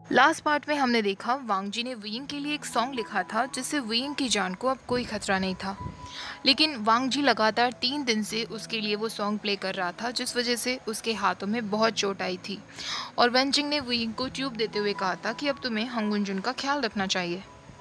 Last part में हमने देखा वांग जी ने वियिंग के लिए एक सॉन्ग लिखा था जिससे वियिंग की जान को अब कोई खतरा नहीं था। लेकिन वांग जी लगातार 3 दिन से उसके लिए वो सॉन्ग प्ले कर रहा था, जिस वजह से उसके हाथों में बहुत चोट आई थी। और वेंचिंग ने वियिंग को ट्यूब देते हुए कहा था कि अब तुम्हें हंगुंजुन का ख्याल रखना चाहिए।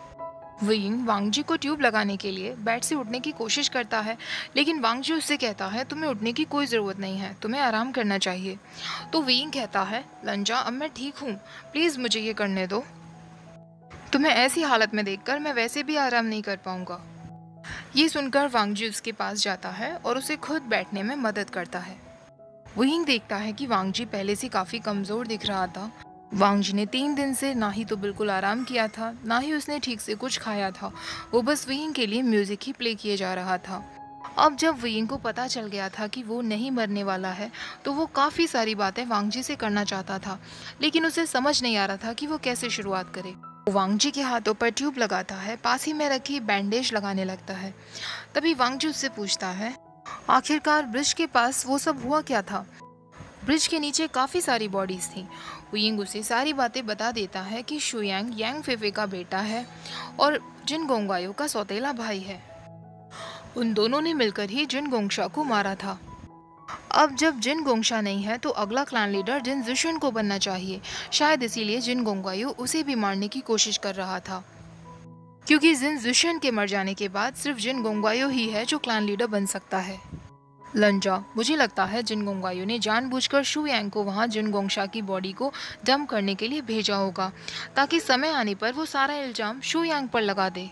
वियिंग वांग जी को ट्यूब लगाने के लिए बेड से उठने की कोशिश करता है, लेकिन वांग जी उससे कहता है तुम्हें उठने की कोई ज़रूरत नहीं है, तुम्हें आराम करना चाहिए। तो वियिंग कहता है लंजा, अब मैं ठीक हूँ, प्लीज़ मुझे ये करने दो। तुम्हें ऐसी हालत में देखकर मैं वैसे भी आराम नहीं कर पाऊंगा। ये सुनकर वांगजी उसके पास जाता है और उसे खुद बैठने में मदद करता है। वहीं देखता है कि वांगजी पहले से काफी कमजोर दिख रहा था। वांगजी ने 3 दिन से ना ही तो बिल्कुल आराम किया था, ना ही उसने ठीक से कुछ खाया था। वो बस वियिंग के लिए म्यूजिक ही प्ले किए जा रहा था। अब जब वियिंग को पता चल गया था कि वो नहीं मरने वाला है, तो वो काफ़ी सारी बातें वांगजी से करना चाहता था, लेकिन उसे समझ नहीं आ रहा था कि वो कैसे शुरुआत करे। वो वांगजी के हाथों पर ट्यूब लगाता है, पास ही में रखी बैंडेज लगाने लगता है। तभी वांगजी उससे पूछता है, आखिरकार ब्रिज के पास वो सब हुआ क्या था? ब्रिज के नीचे काफ़ी सारी बॉडीज थी। वियिंग उसे सारी बातें बता देता है कि शुयांग यांग फेफे का बेटा है और जिन गोंगायो का सौतेला भाई है। उन दोनों ने मिलकर ही जिन गोंगशा को मारा था। अब जब जिन गोंगशा नहीं है तो अगला क्लैन लीडर जिन जुशन को बनना चाहिए। शायद इसीलिए जिन गोंगायो उसे भी मारने की कोशिश कर रहा था, क्योंकि जिन जुशन के मर जाने के बाद सिर्फ जिन गोंगायो ही है जो क्लैन लीडर बन सकता है। लंजा, मुझे लगता है जिन गोंगायो ने जानबूझकर शू यांग को वहां जिन गोंगशा की बॉडी को डंप करने के लिए भेजा होगा, ताकि समय आने पर वो सारा इल्जाम शू यांग पर लगा दे।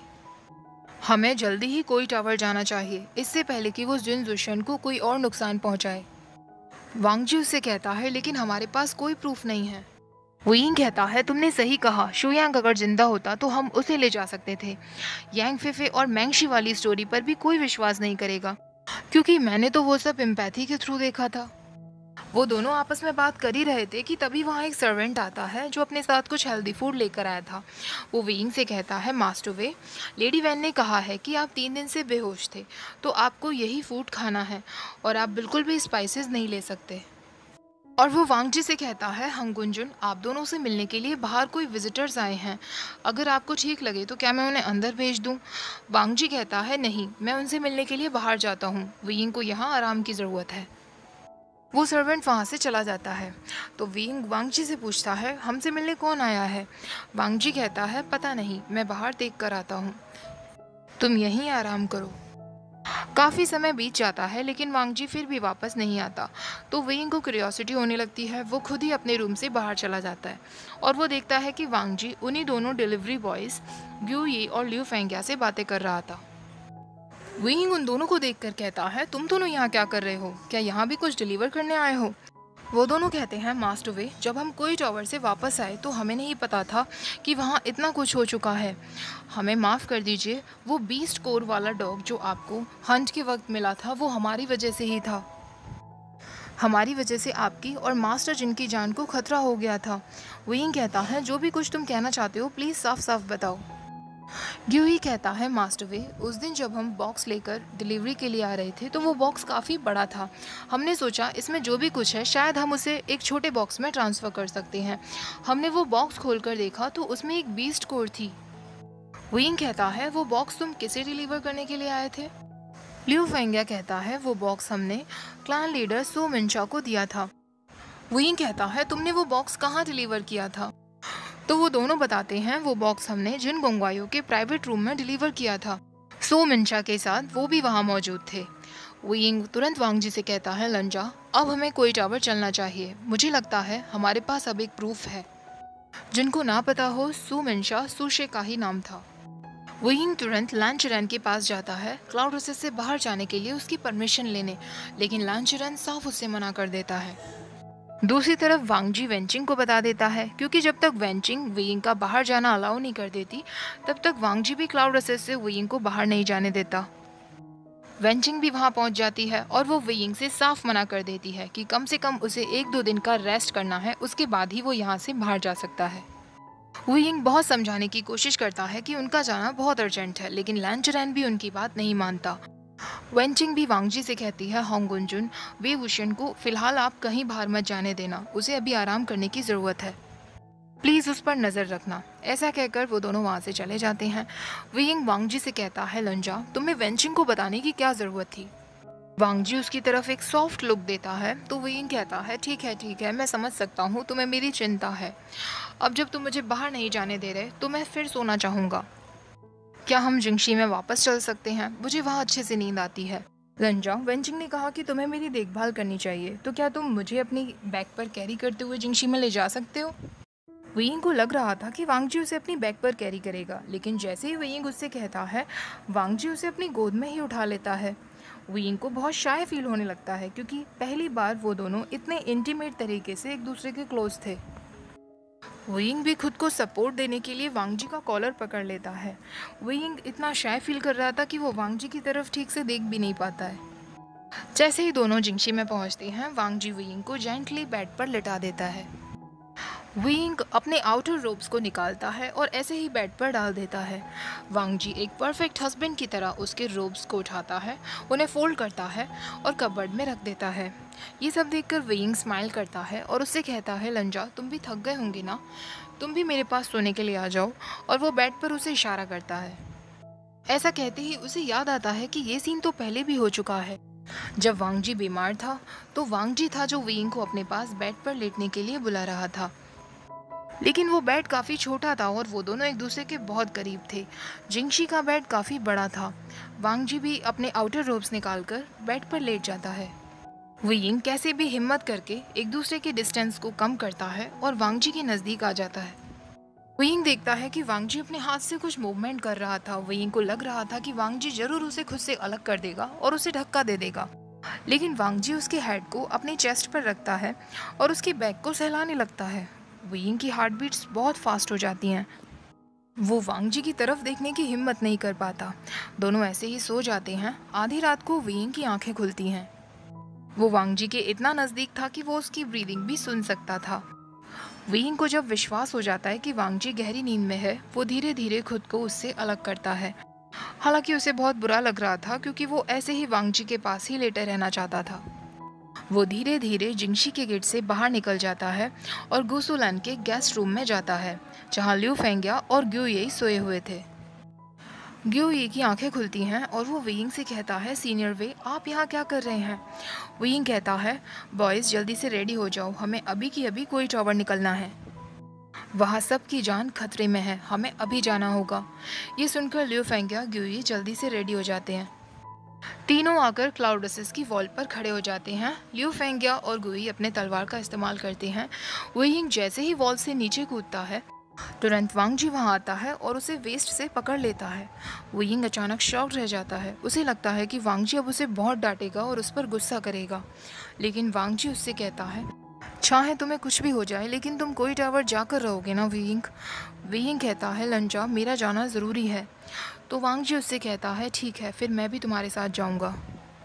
हमें जल्दी ही कोई टावर जाना चाहिए, इससे पहले कि वो जिन जुशन को कोई और नुकसान पहुंचाए। वांगजी उससे कहता है लेकिन हमारे पास कोई प्रूफ नहीं है। वुयिंग कहता है तुमने सही कहा, शुयांग अगर जिंदा होता तो हम उसे ले जा सकते थे। यांग फेफे और मैंगशी वाली स्टोरी पर भी कोई विश्वास नहीं करेगा, क्योंकि मैंने तो वो सब एम्पैथी के थ्रू देखा था। वो दोनों आपस में बात कर ही रहे थे कि तभी वहाँ एक सर्वेंट आता है जो अपने साथ कुछ हेल्दी फूड लेकर आया था। वो विंग से कहता है मास्टर वे, लेडी वैन ने कहा है कि आप 3 दिन से बेहोश थे, तो आपको यही फूड खाना है और आप बिल्कुल भी स्पाइसेस नहीं ले सकते। और वो वांगजी से कहता है हंगुंजुन, आप दोनों से मिलने के लिए बाहर कोई विजिटर्स आए हैं, अगर आपको ठीक लगे तो क्या मैं उन्हें अंदर भेज दूं? वांगजी कहता है नहीं, मैं उनसे मिलने के लिए बाहर जाता हूँ, विंग को यहाँ आराम की ज़रूरत है। वो सर्वेंट वहाँ से चला जाता है। तो विंग वांगजी से पूछता है हमसे मिलने कौन आया है? वांगजी कहता है पता नहीं, मैं बाहर देख कर आता हूँ, तुम यहीं आराम करो। काफ़ी समय बीत जाता है लेकिन वांगजी फिर भी वापस नहीं आता। तो विंग को क्यूरियोसिटी होने लगती है। वो खुद ही अपने रूम से बाहर चला जाता है और वो देखता है कि वांगजी उन्हीं दोनों डिलीवरी बॉयज़ ग्यू ये और लिू फेंग्या से बातें कर रहा था। विंग उन दोनों को देखकर कहता है तुम दोनों यहाँ क्या कर रहे हो? क्या यहाँ भी कुछ डिलीवर करने आए हो? वो दोनों कहते हैं मास्टर वे, जब हम कोई टावर से वापस आए तो हमें नहीं पता था कि वहाँ इतना कुछ हो चुका है। हमें माफ़ कर दीजिए, वो बीस्ट कोर वाला डॉग जो आपको हंट के वक्त मिला था वो हमारी वजह से ही था। हमारी वजह से आपकी और मास्टर जिनकी जान को खतरा हो गया था। विंग कहता है जो भी कुछ तुम कहना चाहते हो प्लीज़ साफ साफ बताओ। ग्यूही कहता है मास्टर वे, उस दिन जब हम बॉक्स लेकर डिलीवरी के लिए आ रहे थे तो वो बॉक्स काफ़ी बड़ा था। हमने सोचा इसमें जो भी कुछ है शायद हम उसे एक छोटे बॉक्स में ट्रांसफ़र कर सकते हैं। हमने वो बॉक्स खोलकर देखा तो उसमें एक बीस्ट कोर थी। विंग कहता है वो बॉक्स तुम किसे डिलीवर करने के लिए आए थे? लिू फेंगिया कहता है वो बॉक्स हमने क्लैन लीडर सो मिंचा को दिया था। विंग कहता है तुमने वो बॉक्स कहाँ डिलीवर किया था? तो वो दोनों बताते हैं वो बॉक्स हमने जिन गोंगवायो के प्राइवेट रूम में डिलीवर किया था। सो मिंचा के साथ वो भी वहाँ मौजूद थे। विंग तुरंत वांगजी से कहता है लंजा, अब हमें कोई टावर चलना चाहिए, मुझे लगता है हमारे पास अब एक प्रूफ है। जिनको ना पता हो, सू मिंशा सुशे का ही नाम था। विंग तुरंत लांचरन के पास जाता है क्लाउड रोसेस से बाहर जाने के लिए उसकी परमिशन लेने, लेकिन लांचरन साफ उससे मना कर देता है। दूसरी तरफ वांगजी वेंचिंग को बता देता है, क्योंकि जब तक वेंचिंग वियिंग का बाहर जाना अलाउ नहीं कर देती तब तक वांगजी भी क्लाउड रोसेस से वियिंग को बाहर नहीं जाने देता। वेंचिंग भी वहां पहुंच जाती है और वो वियिंग से साफ मना कर देती है कि कम से कम उसे 1-2 दिन का रेस्ट करना है, उसके बाद ही वो यहाँ से बाहर जा सकता है। वियिंग बहुत समझाने की कोशिश करता है कि उनका जाना बहुत अर्जेंट है, लेकिन लैंचरैन भी उनकी बात नहीं मानता। वेंचिंग भी वांगजी से कहती है होंगुंजुन, वे वुशन को फिलहाल आप कहीं बाहर मत जाने देना, उसे अभी आराम करने की ज़रूरत है। प्लीज़ उस पर नज़र रखना। ऐसा कहकर वो दोनों वहाँ से चले जाते हैं। वियिंग वांग जी से कहता है, लंजा, तुम्हें वेंचिंग को बताने की क्या ज़रूरत थी? वांग जी उसकी तरफ एक सॉफ्ट लुक देता है तो वियिंग कहता है, ठीक है, मैं समझ सकता हूँ तुम्हें मेरी चिंता है। अब जब तुम मुझे बाहर नहीं जाने दे रहे तो मैं फिर सोना चाहूँगा। क्या हम जिंगशी में वापस चल सकते हैं? मुझे वहाँ अच्छे से नींद आती है। लंजा, वेंचिंग ने कहा कि तुम्हें मेरी देखभाल करनी चाहिए, तो क्या तुम मुझे अपनी बैग पर कैरी करते हुए जिंगशी में ले जा सकते हो? वेइंग को लग रहा था कि वांगजी उसे अपनी बैग पर कैरी करेगा, लेकिन जैसे ही वेइंग उससे कहता है, वांगजी उसे अपनी गोद में ही उठा लेता है। वेइंग को बहुत शाय फील होने लगता है क्योंकि पहली बार वो दोनों इतने इंटीमेट तरीके से एक दूसरे के क्लोज थे। वेइंग भी खुद को सपोर्ट देने के लिए वांगजी का कॉलर पकड़ लेता है। वेइंग इतना शाय फील कर रहा था कि वो वांगजी की तरफ ठीक से देख भी नहीं पाता है। जैसे ही दोनों जिंगशी में पहुंचते हैं, वांगजी वेइंग को जेंटली बेड पर लिटा देता है। विंग अपने आउटर रोब्स को निकालता है और ऐसे ही बेड पर डाल देता है। वांग जी एक परफेक्ट हस्बैंड की तरह उसके रोब्स को उठाता है, उन्हें फोल्ड करता है और कबर्ड में रख देता है। ये सब देखकर विंग स्माइल करता है और उससे कहता है, लंजा, तुम भी थक गए होंगे ना, तुम भी मेरे पास सोने के लिए आ जाओ। और वो बेड पर उसे इशारा करता है। ऐसा कहते ही उसे याद आता है कि ये सीन तो पहले भी हो चुका है। जब वांग जी बीमार था तो वांग जी था जो विंग को अपने पास बेड पर लेटने के लिए बुला रहा था, लेकिन वो बेड काफ़ी छोटा था और वो दोनों एक दूसरे के बहुत करीब थे। जिंगशी का बेड काफ़ी बड़ा था। वांग जी भी अपने आउटर रोब्स निकालकर बेड पर लेट जाता है। वियिंग कैसे भी हिम्मत करके एक दूसरे के डिस्टेंस को कम करता है और वांग जी के नज़दीक आ जाता है। वियिंग देखता है कि वांग जी अपने हाथ से कुछ मूवमेंट कर रहा था। वियिंग को लग रहा था कि वांग जी जरूर उसे खुद से अलग कर देगा और उसे धक्का दे देगा, लेकिन वांग जी उसके हेड को अपनी चेस्ट पर रखता है और उसकी बैक को सहलाने लगता है। वियिंग की हार्ट बीट्स बहुत फास्ट हो जाती हैं। वो वांग जी की तरफ देखने की हिम्मत नहीं कर पाता। दोनों ऐसे ही सो जाते हैं। आधी रात को वियिंग की आंखें खुलती हैं। वो वांग जी के इतना नज़दीक था कि वो उसकी ब्रीदिंग भी सुन सकता था। वियिंग को जब विश्वास हो जाता है कि वांग जी गहरी नींद में है, वो धीरे धीरे खुद को उससे अलग करता है। हालांकि उसे बहुत बुरा लग रहा था क्योंकि वो ऐसे ही वांग जी के पास ही लेटे रहना चाहता था। वो धीरे धीरे जिंगशी के गेट से बाहर निकल जाता है और गुसुलन के गेस्ट रूम में जाता है, जहाँ लिू फेंगिया और ग्यू ये सोए हुए थे। ग्यू ये की आंखें खुलती हैं और वो वियिंग से कहता है, सीनियर वे, आप यहाँ क्या कर रहे हैं? वियिंग कहता है, बॉयज़ जल्दी से रेडी हो जाओ, हमें अभी की अभी कोई टावर निकलना है। वहाँ सबकी जान खतरे में है, हमें अभी जाना होगा। ये सुनकर लिू फेंगिया ग्यू ये जल्दी से रेडी हो जाते हैं। तीनों आकर क्लाउडसिस की वॉल पर खड़े हो जाते हैं। लिू फेंगिया और गुई अपने तलवार का इस्तेमाल करते हैं। वियिंग जैसे ही वॉल से नीचे कूदता है, तुरंत वांग जी वहाँ आता है और उसे वेस्ट से पकड़ लेता है। वियिंग अचानक शॉक्ड रह जाता है। उसे लगता है कि वांग जी अब उसे बहुत डांटेगा और उस पर गुस्सा करेगा, लेकिन वांग जी उससे कहता है, चाहे तुम्हें कुछ भी हो जाए लेकिन तुम कोई टावर जाकर रहोगे ना वियिंग? वियिंग कहता है, लंजा, मेरा जाना ज़रूरी है। तो वांग जी उससे कहता है, ठीक है, फिर मैं भी तुम्हारे साथ जाऊंगा।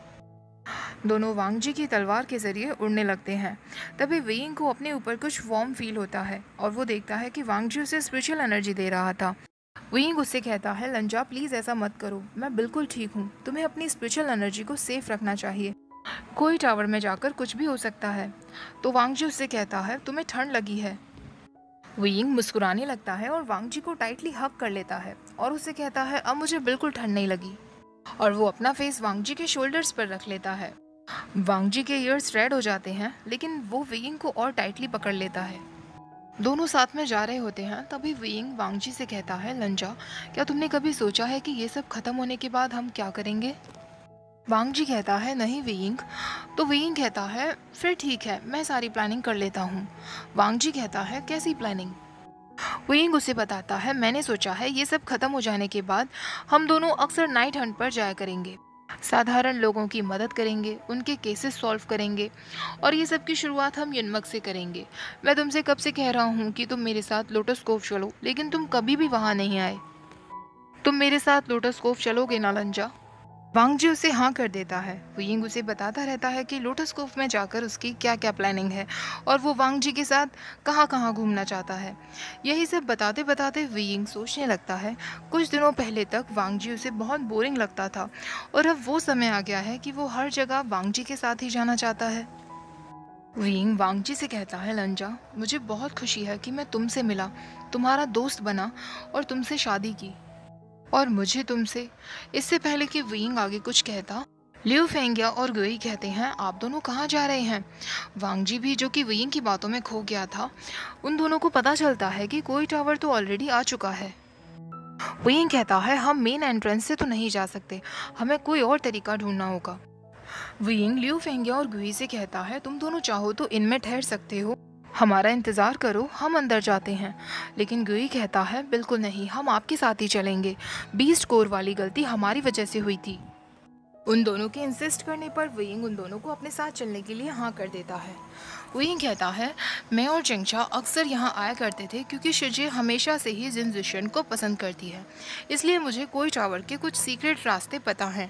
दोनों वांग जी की तलवार के जरिए उड़ने लगते हैं। तभी वियिंग को अपने ऊपर कुछ वार्म फील होता है और वो देखता है कि वांग जी उसे स्पिरिचुअल एनर्जी दे रहा था। वियिंग उससे कहता है, लंजा, प्लीज़ ऐसा मत करो, मैं बिल्कुल ठीक हूँ, तुम्हें अपनी स्पिरिचुअल एनर्जी को सेफ रखना चाहिए, कोई टावर में जाकर कुछ भी हो सकता है। तो वांग जी उससे कहता है, तुम्हें ठंड लगी है? वियिंग मुस्कुराने लगता है और वांग जी को टाइटली हग कर लेता है और उससे कहता है, अब मुझे बिल्कुल ठंड नहीं लगी। और वो अपना फेस वांग जी के शोल्डर्स पर रख लेता है। वांग जी के ईयर्स रेड हो जाते हैं, लेकिन वो वियिंग को और टाइटली पकड़ लेता है। दोनों साथ में जा रहे होते हैं। तभी वियिंग वांग जी से कहता है, लंजा, क्या तुमने कभी सोचा है कि ये सब खत्म होने के बाद हम क्या करेंगे? वांग जी कहता है, नहीं वियिंग। तो वियिंग कहता है, फिर ठीक है, मैं सारी प्लानिंग कर लेता हूँ। वांग जी कहता है, कैसी प्लानिंग? वियिंग उसे बताता है, मैंने सोचा है ये सब खत्म हो जाने के बाद हम दोनों अक्सर नाइट हंट पर जाया करेंगे, साधारण लोगों की मदद करेंगे, उनके केसेस सॉल्व करेंगे, और ये सब की शुरुआत हम युनमक से करेंगे। मैं तुमसे कब से कह रहा हूँ कि तुम मेरे साथ लोटस कोव चलो, लेकिन तुम कभी भी वहाँ नहीं आए। तुम मेरे साथ लोटस कोव चलोगे ना लंजा? वांग जी उसे हाँ कर देता है। वियिंग उसे बताता रहता है कि लोटस कोव में जाकर उसकी क्या क्या प्लानिंग है और वो वांग जी के साथ कहाँ कहाँ घूमना चाहता है। यही सब बताते बताते वियिंग सोचने लगता है, कुछ दिनों पहले तक वांग जी उसे बहुत बोरिंग लगता था और अब वो समय आ गया है कि वो हर जगह वांग जी के साथ ही जाना चाहता है। विंग वांगजी से कहता है, लंजा, मुझे बहुत खुशी है कि मैं तुमसे मिला, तुम्हारा दोस्त बना और तुमसे शादी की। और मुझे तुमसे। इससे पहले कि विंग आगे कुछ कहता, लिu फेंगिया और गुई कहते हैं, आप दोनों कहाँ जा रहे हैं? वांगजी भी, जो कि विंग की बातों में खो गया था, उन दोनों को पता चलता है कि कोई टावर तो ऑलरेडी आ चुका है। विंग कहता है, हम मेन एंट्रेंस से तो नहीं जा सकते, हमें कोई और तरीका ढूंढना होगा। विंग लिu फेंगिया और गुई से कहता है, तुम दोनों चाहो तो इनमें ठहर सकते हो, हमारा इंतज़ार करो, हम अंदर जाते हैं। लेकिन गुई कहता है, बिल्कुल नहीं, हम आपके साथ ही चलेंगे, बीस्ट कोर वाली गलती हमारी वजह से हुई थी। उन दोनों के इंसिस्ट करने पर विंग उन दोनों को अपने साथ चलने के लिए हाँ कर देता है। विंग कहता है, मैं और चेंगशा अक्सर यहाँ आया करते थे क्योंकि शिजे हमेशा से ही जिन जुशन को पसंद करती है, इसलिए मुझे कोई टावर के कुछ सीक्रेट रास्ते पता हैं।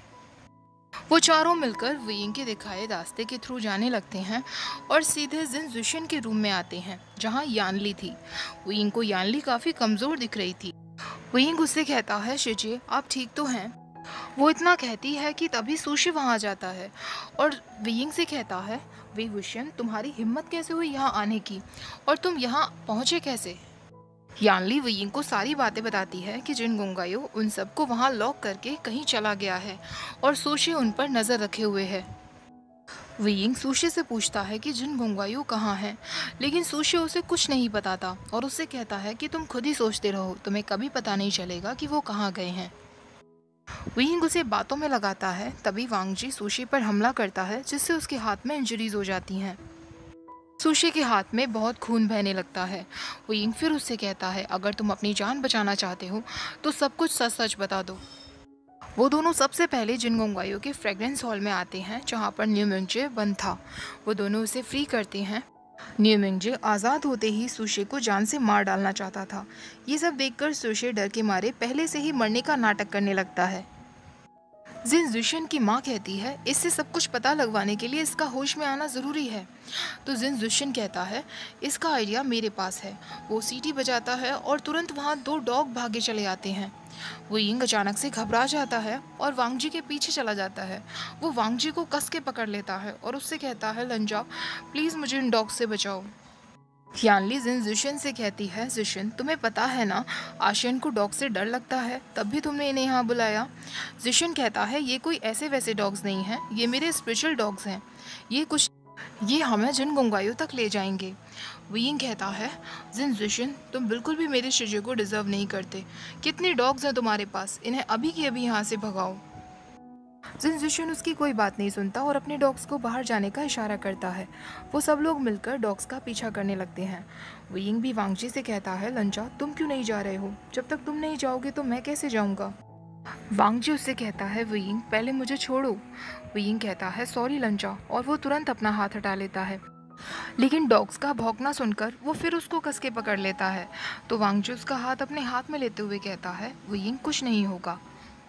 वो चारों मिलकर विंग के दिखाए रास्ते के थ्रू जाने लगते हैं और सीधे जिन जुशन के रूम में आते हैं जहाँ यानली थी। विंग को यानली काफ़ी कमज़ोर दिख रही थी। विंग उससे कहता है, शिजे आप ठीक तो हैं? वो इतना कहती है कि तभी सुशी वहाँ आ जाता है और विंग से कहता है, वे वुशन, तुम्हारी हिम्मत कैसे हुई यहाँ आने की, और तुम यहाँ पहुँचे कैसे? यानली विंग को सारी बातें बताती है कि जिन गोंगायो उन सबको वहाँ लॉक करके कहीं चला गया है और सुशी उन पर नज़र रखे हुए है। विंग सुशी से पूछता है कि जिन गोंगायो कहाँ हैं, लेकिन सुशी उसे कुछ नहीं बताता और उससे कहता है कि तुम खुद ही सोचते रहो, तुम्हें कभी पता नहीं चलेगा कि वो कहाँ गए हैं। विंग उसे बातों में लगाता है, तभी वांगजी सुशी पर हमला करता है जिससे उसके हाथ में इंजरीज हो जाती हैं। सुशी के हाथ में बहुत खून बहने लगता है। विंग फिर उससे कहता है, अगर तुम अपनी जान बचाना चाहते हो तो सब कुछ सच सच बता दो। वो दोनों सबसे पहले जिन गोंगायो के फ्रेग्रेंस हॉल में आते हैं जहाँ पर न्यू मिंगजे बंद था। वो दोनों उसे फ्री करते हैं। न्यू मिंगजे आज़ाद होते ही सुशी को जान से मार डालना चाहता था। ये सब देखकर सुशी डर के मारे पहले से ही मरने का नाटक करने लगता है। जिन जुशन की माँ कहती है, इससे सब कुछ पता लगवाने के लिए इसका होश में आना ज़रूरी है। तो जिन जुशन कहता है, इसका आइडिया मेरे पास है। वो सीटी बजाता है और तुरंत वहाँ दो डॉग भागे चले आते हैं। वो यिंग अचानक से घबरा जाता है और वांगजी के पीछे चला जाता है। वो वांगजी को कस के पकड़ लेता है और उससे कहता है, लंजा, प्लीज़ मुझे इन डॉग से बचाओ। यानली जिन जुशन से कहती है, जुशन, तुम्हें पता है ना, आशियन को डॉग से डर लगता है, तब भी तुमने इन्हें यहाँ बुलाया। जुशन कहता है, ये कोई ऐसे वैसे डॉग्स नहीं हैं, ये मेरे स्पेशल डॉग्स हैं, ये हमें जिन गोंगायो तक ले जाएंगे। विंग कहता है, जिन जुशन, तुम बिल्कुल भी मेरे शिजे को डिजर्व नहीं करते। कितने डॉग्स हैं तुम्हारे पास, इन्हें अभी की अभी यहाँ से भगाओ। जिन जुशन उसकी कोई बात नहीं सुनता और अपने डॉग्स को बाहर जाने का इशारा करता है। वो सब लोग मिलकर डॉग्स का पीछा करने लगते हैं। विंग भी वांगजी से कहता है, लंजा, तुम क्यों नहीं जा रहे हो? जब तक तुम नहीं जाओगे तो मैं कैसे जाऊंगा? वांगजी उससे कहता है, विंग, पहले मुझे छोड़ो। विंग कहता है, सॉरी लंजा, और वो तुरंत अपना हाथ हटा लेता है। लेकिन डॉग्स का भौंकना सुनकर वो फिर उसको कस के पकड़ लेता है। तो वांगजी उसका हाथ अपने हाथ में लेते हुए कहता है, विंग, कुछ नहीं होगा।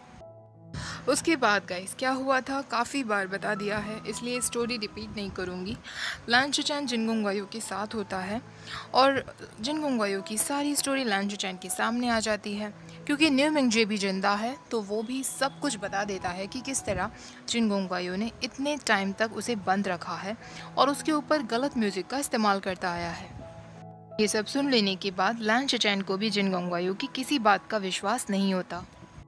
उसके बाद गाइस क्या हुआ था काफ़ी बार बता दिया है, इसलिए स्टोरी रिपीट नहीं करूँगी। लांचुचैन जिन गोंगायो के साथ होता है और जिन गोंगायो की सारी स्टोरी लांचुचैन के सामने आ जाती है। क्योंकि न्यू मिंगजे भी जिंदा है तो वो भी सब कुछ बता देता है कि किस तरह जिन गोंगायो ने इतने टाइम तक उसे बंद रखा है और उसके ऊपर गलत म्यूज़िक का इस्तेमाल करता आया है। ये सब सुन लेने के बाद लांचुचैन को भी जिन गोंगायो की किसी बात का विश्वास नहीं होता।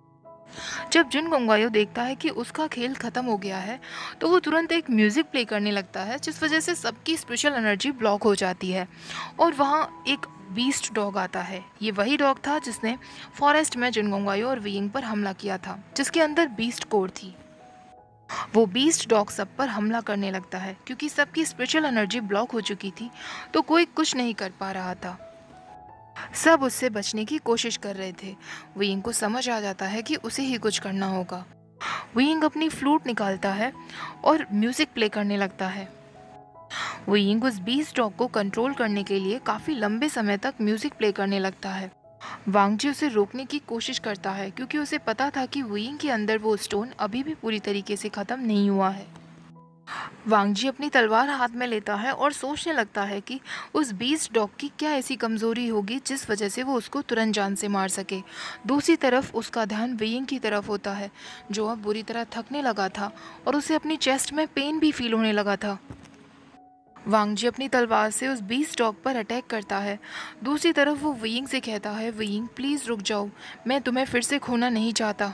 जब जिन गोंगायो देखता है कि उसका खेल ख़त्म हो गया है तो वो तुरंत एक म्यूज़िक प्ले करने लगता है जिस वजह से सबकी स्पेशल एनर्जी ब्लॉक हो जाती है और वहाँ एक बीस्ट डॉग आता है। ये वही डॉग था जिसने फॉरेस्ट में जिन गोंगायो और विंग पर हमला किया था, जिसके अंदर बीस्ट कोर थी। वो बीस्ट डॉग सब पर हमला करने लगता है क्योंकि सबकी स्पेशल एनर्जी ब्लॉक हो चुकी थी तो कोई कुछ नहीं कर पा रहा था। सब उससे बचने की कोशिश कर रहे थे। विंग को समझ आ जाता है कि उसे ही कुछ करना होगा। विंग अपनी फ्लूट निकालता है और म्यूजिक प्ले करने लगता है। विंग उस बीस्ट डॉग को कंट्रोल करने के लिए काफ़ी लंबे समय तक म्यूजिक प्ले करने लगता है। वांगजी उसे रोकने की कोशिश करता है क्योंकि उसे पता था कि विंग के अंदर वो स्टोन अभी भी पूरी तरीके से ख़त्म नहीं हुआ है। वांगजी अपनी तलवार हाथ में लेता है और सोचने लगता है कि उस बीस्ट डॉग की क्या ऐसी कमज़ोरी होगी जिस वजह से वो उसको तुरंत जान से मार सके। दूसरी तरफ उसका ध्यान विंग की तरफ होता है जो अब बुरी तरह थकने लगा था और उसे अपनी चेस्ट में पेन भी फील होने लगा था। वांग जी अपनी तलवार से उस बीस्ट डॉग पर अटैक करता है। दूसरी तरफ वो वियिंग से कहता है, वियिंग प्लीज़ रुक जाओ, मैं तुम्हें फिर से खोना नहीं चाहता।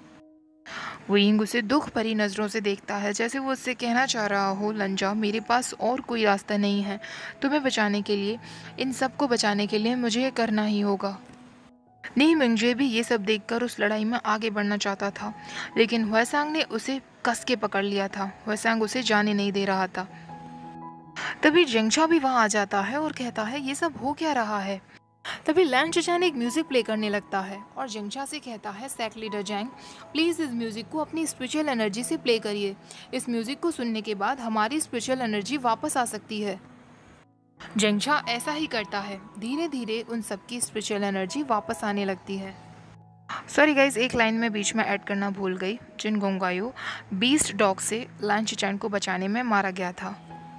वियिंग उसे दुख भरी नज़रों से देखता है, जैसे वो उससे कहना चाह रहा हो, लंजा मेरे पास और कोई रास्ता नहीं है तुम्हें बचाने के लिए, इन सबको बचाने के लिए मुझे ये करना ही होगा। नी मिंगजे भी ये सब देखकर उस लड़ाई में आगे बढ़ना चाहता था, लेकिन हुएसांग ने उसे कस के पकड़ लिया था। हुएसांग उसे जाने नहीं दे रहा था। तभी जेंगशा भी वहां आ जाता है और कहता है, ये सब हो क्या रहा है। तभी लैंड चचैन एक म्यूजिक प्ले करने लगता है और जेंगशा से कहता है, सेक्ट लीडर जैंग प्लीज़ इस म्यूजिक को अपनी स्पिरिचुअल एनर्जी से प्ले करिए। इस म्यूजिक को सुनने के बाद हमारी स्पिरिचुअल एनर्जी वापस आ सकती है। जेंगशा ऐसा ही करता है। धीरे धीरे उन सबकी स्पिरिचुअल एनर्जी वापस आने लगती है। सॉरी गाइज, एक लाइन में बीच में ऐड करना भूल गई। जिन गोंगायो बीस्ट डॉग से लैंड चचैन को बचाने में मारा गया था।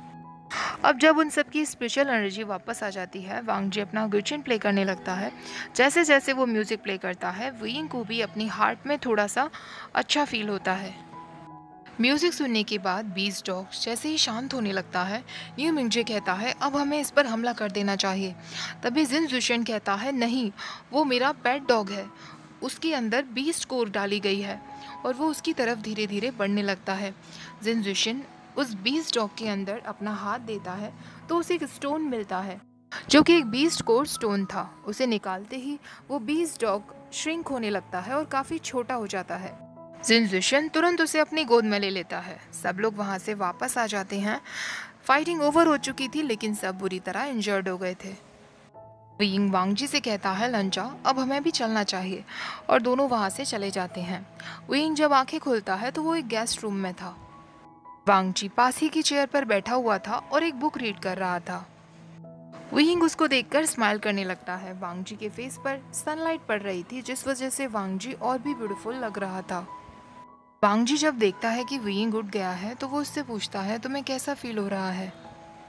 अब जब उन सब की स्पिरिचुअल एनर्जी वापस आ जाती है, वांग जी अपना गुचिन प्ले करने लगता है। जैसे जैसे वो म्यूज़िक प्ले करता है, वियिंग को भी अपनी हार्ट में थोड़ा सा अच्छा फील होता है। म्यूज़िक सुनने के बाद बीस्ट डॉग जैसे ही शांत होने लगता है, न्यू मिंगजे कहता है, अब हमें इस पर हमला कर देना चाहिए। तभी जिन जुशन कहता है, नहीं, वो मेरा पेट डॉग है, उसके अंदर बीस्ट कोर डाली गई है, और वो उसकी तरफ धीरे धीरे बढ़ने लगता है। जिन जुशन उस बीस्ट डॉग के अंदर अपना हाथ देता है तो उसे एक स्टोन मिलता है, जो कि एक बीस्ट कोर स्टोन था। उसे निकालते ही वो बीस्ट डॉग श्रिंक होने लगता है और काफ़ी छोटा हो जाता है। जिन जुशन तुरंत उसे अपनी गोद में ले लेता है। सब लोग वहाँ से वापस आ जाते हैं। फाइटिंग ओवर हो चुकी थी, लेकिन सब बुरी तरह इंजर्ड हो गए थे। वियिंग वांग जी से कहता है, लंजा अब हमें भी चलना चाहिए, और दोनों वहाँ से चले जाते हैं। वियिंग जब आंखें खोलता है तो वो एक गेस्ट रूम में था। वांग जी पास ही की चेयर पर बैठा हुआ था और एक बुक रीड कर रहा था। वियिंग उसको देखकर स्माइल करने लगता है। वांग जी के फेस पर सनलाइट पड़ रही थी, जिस वजह से वांग जी और भी ब्यूटीफुल लग रहा था। वांग जी जब देखता है कि वियिंग उठ गया है तो वो उससे पूछता है, तुम्हें कैसा फील हो रहा है।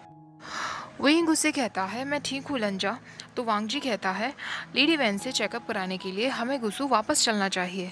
वियिंग उससे कहता है, मैं ठीक हूँ लंजा। तो वांग जी कहता है, लेडी वैन से चेकअप कराने के लिए हमें गुसु वापस चलना चाहिए।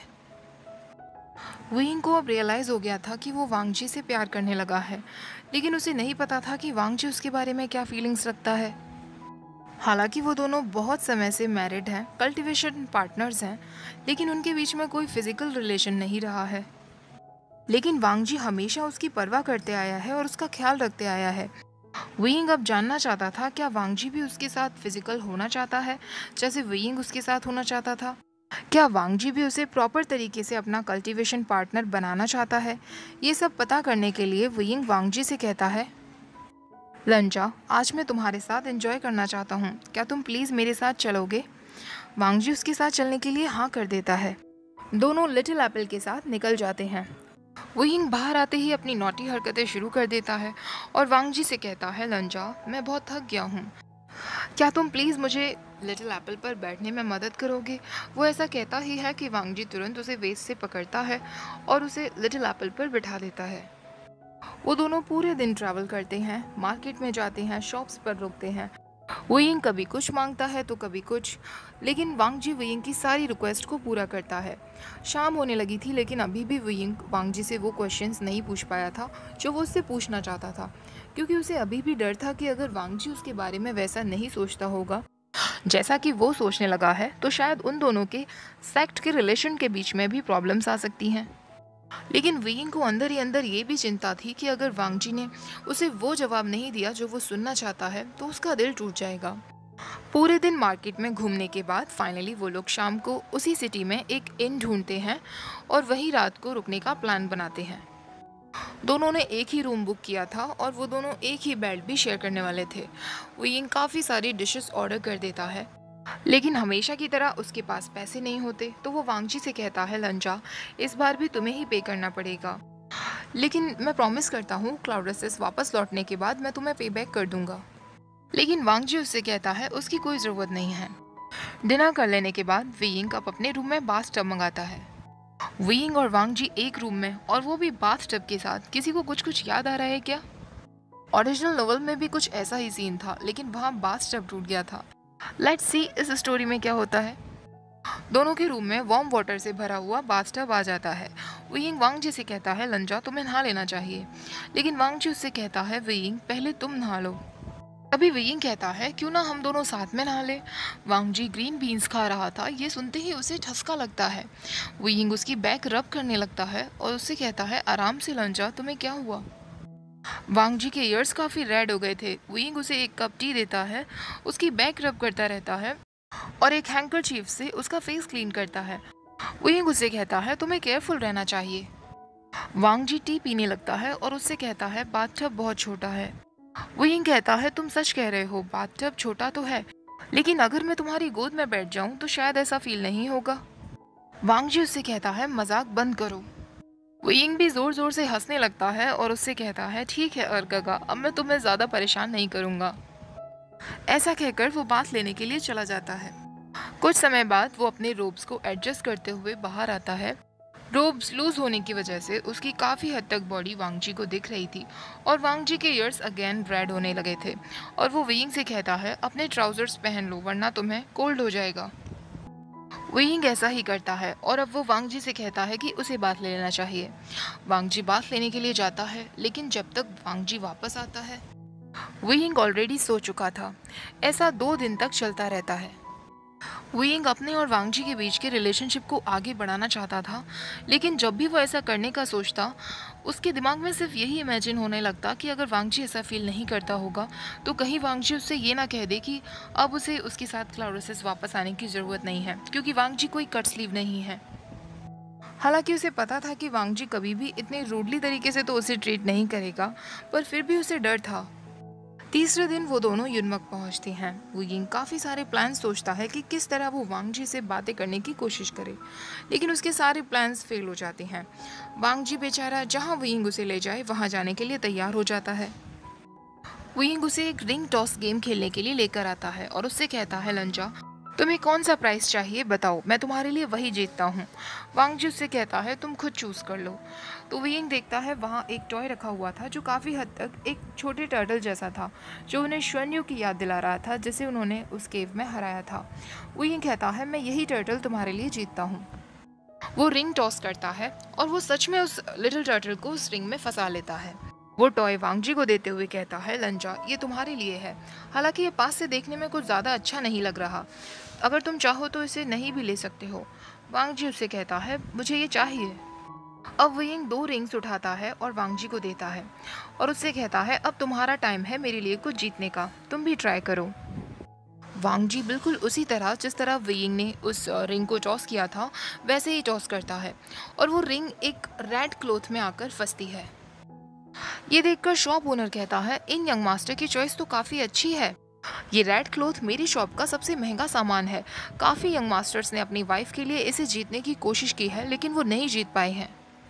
वियिंग को अब रियलाइज़ हो गया था कि वो वांग जी से प्यार करने लगा है, लेकिन उसे नहीं पता था कि वांग जी उसके बारे में क्या फीलिंग्स रखता है। हालांकि वो दोनों बहुत समय से मैरिड हैं, कल्टीवेशन पार्टनर्स हैं, लेकिन उनके बीच में कोई फिजिकल रिलेशन नहीं रहा है। लेकिन वांग जी हमेशा उसकी परवाह करते आया है और उसका ख्याल रखते आया है। वियिंग अब जानना चाहता था, क्या वांग जी भी उसके साथ फिजिकल होना चाहता है जैसे वियिंग उसके साथ होना चाहता था। क्या वांग जी भी उसे प्रॉपर तरीके से अपना कल्टीवेशन पार्टनर बनाना चाहता है। ये सब पता करने के लिए वियिंग वांग जी से कहता है, लंजा आज मैं तुम्हारे साथ एंजॉय करना चाहता हूँ, क्या तुम प्लीज़ मेरे साथ चलोगे। वांग जी उसके साथ चलने के लिए हाँ कर देता है। दोनों लिटिल एप्पल के साथ निकल जाते हैं। वियिंग बाहर आते ही अपनी नॉटी हरकतें शुरू कर देता है और वांग जी से कहता है, लंजा मैं बहुत थक गया हूँ, क्या तुम प्लीज़ मुझे लिटिल एप्पल पर बैठने में मदद करोगे। वो ऐसा कहता ही है कि वांग जी तुरंत उसे वेस्ट से पकड़ता है और उसे लिटिल एप्पल पर बिठा देता है। वो दोनों पूरे दिन ट्रैवल करते हैं, मार्केट में जाते हैं, शॉप्स पर रुकते हैं। वियिंग कभी कुछ मांगता है तो कभी कुछ, लेकिन वांग जी वियिंग की सारी रिक्वेस्ट को पूरा करता है। शाम होने लगी थी, लेकिन अभी भी वियिंग वांग जी से वो क्वेश्चंस नहीं पूछ पाया था जो वो उससे पूछना चाहता था, क्योंकि उसे अभी भी डर था कि अगर वांग जी उसके बारे में वैसा नहीं सोचता होगा जैसा कि वो सोचने लगा है, तो शायद उन दोनों के सेक्ट के रिलेशन के बीच में भी प्रॉब्लम्स आ सकती हैं। लेकिन वियिंग को अंदर ही अंदर ये भी चिंता थी कि अगर वांग जी ने उसे वो जवाब नहीं दिया जो वो सुनना चाहता है तो उसका दिल टूट जाएगा। पूरे दिन मार्केट में घूमने के बाद फाइनली वो लोग शाम को उसी सिटी में एक इन ढूंढते हैं और वही रात को रुकने का प्लान बनाते हैं। दोनों ने एक ही रूम बुक किया था और वो दोनों एक ही बेड भी शेयर करने वाले थे। वियिंग काफ़ी सारी डिशेस ऑर्डर कर देता है, लेकिन हमेशा की तरह उसके पास पैसे नहीं होते, तो वो वांग जी से कहता है, लंजा इस बार भी तुम्हें ही पे करना पड़ेगा, लेकिन मैं प्रॉमिस करता हूँ क्लाउड रेसेस वापस लौटने के बाद मैं तुम्हें पे बैक कर दूंगा। लेकिन वांग जी उससे कहता है उसकी कोई ज़रूरत नहीं है। डिनर कर लेने के बाद वियिंग अब अपने रूम में बाथ टब मंगाता है। वियिंग और वांग जी एक रूम में, और वो भी बाथ टब के साथ। किसी को कुछ कुछ याद आ रहा है क्या? ओरिजिनल नॉवल में भी कुछ ऐसा ही सीन था, लेकिन वहाँ बाथ टब टूट गया था। लेट्स सी इस स्टोरी में क्या होता है। दोनों के रूम में वार्म वाटर से भरा हुआ बाथ टब आ जाता है वुयिंग वांग जी से कहता है लंजा तुम्हें नहा लेना चाहिए, लेकिन वांग जी उससे कहता है वुयिंग पहले तुम नहा लो। तभी वुयिंग कहता है क्यों ना हम दोनों साथ में नहा ले। वांग जी ग्रीन बीन्स खा रहा था, ये सुनते ही उसे ठसका लगता है। वुयिंग उसकी बैक रब करने लगता है और उससे कहता है आराम से लंजा, तुम्हें क्या हुआ। वांग जी के ईयर्स काफी रेड हो गए थे। वुयिंग उसे एक कप टी देता है, उसकी बैक रब करता रहता है और एक हैंकरचीफ से उसका फेस क्लीन करता है। वुयिंग उससे कहता है तुम्हें केयरफुल रहना चाहिए। वांग जी टी पीने लगता है और उससे कहता है बाथटब बहुत छोटा है। वुयिंग कहता है तुम सच कह रहे हो, बाथटब छोटा तो है, लेकिन अगर मैं तुम्हारी गोद में बैठ जाऊं तो शायद ऐसा फील नहीं होगा। वांग जी उससे कहता है मजाक बंद करो। वुयिंग भी जोर जोर से हंसने लगता है और उससे कहता है ठीक है अर्गगा, अब मैं तुम्हें ज्यादा परेशान नहीं करूंगा। ऐसा कहकर वो बाथ लेने के लिए चला जाता है। कुछ समय बाद वो अपने रोब्स को एडजस्ट करते हुए बाहर आता है। रोब्स लूज होने की वजह से उसकी काफ़ी हद तक बॉडी वांगजी को दिख रही थी और वांगजी के ईयर्स अगेन रेड होने लगे थे और वो वुयिंग से कहता है अपने ट्राउजर्स पहन लो वरना तुम्हें कोल्ड हो जाएगा। वुयिंग ऐसा ही करता है और अब वो वांगजी से कहता है कि उसे बाथ ले लेना चाहिए। वांगजी बाथ लेने के लिए जाता है, लेकिन जब तक वांगजी वापस आता है वुयिंग ऑलरेडी सो चुका था। ऐसा 2 दिन तक चलता रहता है। वुयिंग अपने और वांगजी के बीच के रिलेशनशिप को आगे बढ़ाना चाहता था, लेकिन जब भी वो ऐसा करने का सोचता उसके दिमाग में सिर्फ यही इमेजिन होने लगता कि अगर वांगजी ऐसा फील नहीं करता होगा तो कहीं वांगजी उससे ये ना कह दे कि अब उसे उसके साथ क्लाउडोसिस वापस आने की ज़रूरत नहीं है, क्योंकि वांगजी कोई कट स्लीव नहीं है। हालांकि उसे पता था कि वांगजी कभी भी इतने रूडली तरीके से तो उसे ट्रीट नहीं करेगा, पर फिर भी उसे डर था। तीसरे दिन वो दोनों युनमक पहुंचते हैं। वुयिंग काफ़ी सारे प्लान सोचता है कि किस तरह वो वांगजी से बातें करने की कोशिश करे, लेकिन उसके सारे प्लान्स फेल हो जाते हैं। वांगजी बेचारा जहां वुयिंग उसे ले जाए वहां जाने के लिए तैयार हो जाता है। वुयिंग उसे एक रिंग टॉस गेम खेलने के लिए लेकर आता है और उससे कहता है लंजा तुम्हें कौन सा प्राइस चाहिए बताओ, मैं तुम्हारे लिए वही जीतता हूँ। वांगजी उससे कहता है तुम खुद चूज कर लो। तो वुयिंग देखता है वहाँ एक टॉय रखा हुआ था जो काफ़ी हद तक एक छोटे टर्टल जैसा था, जो उन्हें श्वेन्यू की याद दिला रहा था जिसे उन्होंने उस केव में हराया था। वुयिंग कहता है मैं यही टर्टल तुम्हारे लिए जीतता हूँ। वो रिंग टॉस करता है और वो सच में उस लिटिल टर्टल को उस रिंग में फंसा लेता है। वो टॉय वांगजी को देते हुए कहता है लंजा ये तुम्हारे लिए है, हालांकि ये पास से देखने में कुछ ज़्यादा अच्छा नहीं लग रहा, अगर तुम चाहो तो इसे नहीं भी ले सकते हो। वांगजी उससे कहता है मुझे ये चाहिए। अब वुयिंग 2 रिंग्स उठाता है और वांगजी को देता है और उससे कहता है अब तुम्हारा टाइम है मेरे लिए कुछ जीतने का, तुम भी ट्राई करो। वांगजी बिल्कुल उसी तरह जिस तरह वुयिंग ने उस रिंग को टॉस किया था वैसे ही टॉस करता है और वो रिंग एक रेड क्लॉथ में आकर फंसती है। ये देखकर शॉप ओनर कहता है इन यंग मास्टर की चॉइस तो काफ़ी अच्छी है, ये रेड क्लॉथ मेरी शॉप का सबसे महंगा सामान है। काफ़ी यंग मास्टर्स ने अपनी वाइफ के लिए इसे जीतने की कोशिश की है लेकिन वो नहीं जीत पाए हैं।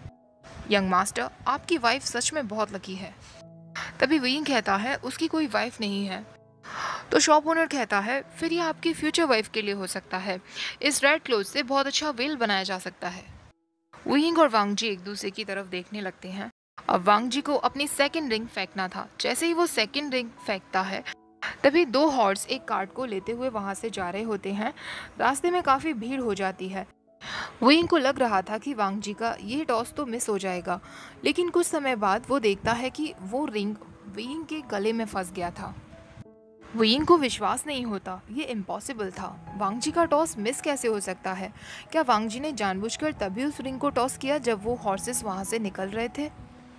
यंग मास्टर आपकी वाइफ सच में बहुत लकी है। तभी वुयिंग कहता है उसकी कोई वाइफ नहीं है। तो शॉप ओनर कहता है फिर ये आपकी फ्यूचर वाइफ के लिए हो सकता है, इस रेड क्लॉथ से बहुत अच्छा वेल बनाया जा सकता है। वुयिंग और वांगजी एक दूसरे की तरफ देखने लगते हैं। अब वांगजी को अपनी सेकंड रिंग फेंकना था। जैसे ही वो सेकंड रिंग फेंकता है तभी 2 हॉर्स एक कार्ट को लेते हुए वहां से जा रहे होते हैं। रास्ते में काफ़ी भीड़ हो जाती है। वुयिंग को लग रहा था कि वांगजी का ये टॉस तो मिस हो जाएगा, लेकिन कुछ समय बाद वो देखता है कि वो रिंग वुयिंग के गले में फंस गया था। वुयिंग को विश्वास नहीं होता, ये इम्पॉसिबल था। वांगजी का टॉस मिस कैसे हो सकता है? क्या वांगजी ने जानबूझकर तभी उस रिंग को टॉस किया जब वो हॉर्सेस वहां से निकल रहे थे?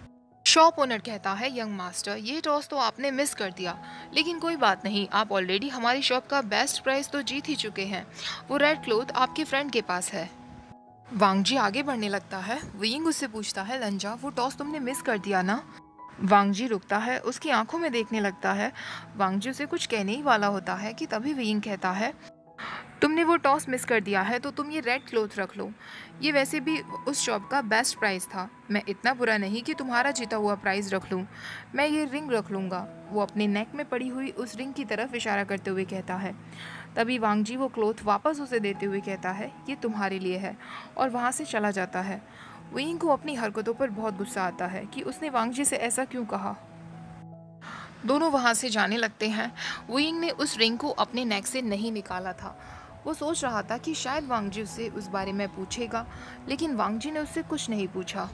शॉप ओनर कहता है यंग मास्टर ये टॉस तो आपने मिस कर दिया, लेकिन कोई बात नहीं, आप ऑलरेडी हमारी शॉप का बेस्ट प्राइस तो जीत ही चुके हैं। वो रेड क्लॉथ आपके फ्रेंड के पास है। वांगजी आगे बढ़ने लगता है। वुयिंग उससे पूछता है लंजा वो टॉस तुमने मिस कर दिया ना? वांगजी रुकता है, उसकी आंखों में देखने लगता है। वांगजी उसे कुछ कहने ही वाला होता है कि तभी वुयिंग कहता है तुमने वो टॉस मिस कर दिया है तो तुम ये रेड क्लॉथ रख लो, ये वैसे भी उस शॉप का बेस्ट प्राइस था। मैं इतना बुरा नहीं कि तुम्हारा जीता हुआ प्राइस रख लूँ, मैं ये रिंग रख लूँगा। वो अपने नेक में पड़ी हुई उस रिंग की तरफ इशारा करते हुए कहता है। तभी वांगजी वो क्लॉथ वापस उसे देते हुए कहता है ये तुम्हारे लिए है और वहाँ से चला जाता है। वुयिंग को अपनी हरकतों पर बहुत गुस्सा आता है कि उसने वांगजी से ऐसा क्यों कहा। दोनों वहाँ से जाने लगते हैं। वुयिंग ने उस रिंग को अपने नेक से नहीं निकाला था। वो सोच रहा था कि शायद वांगजी उससे उस बारे में पूछेगा, लेकिन वांगजी ने उससे कुछ नहीं पूछा।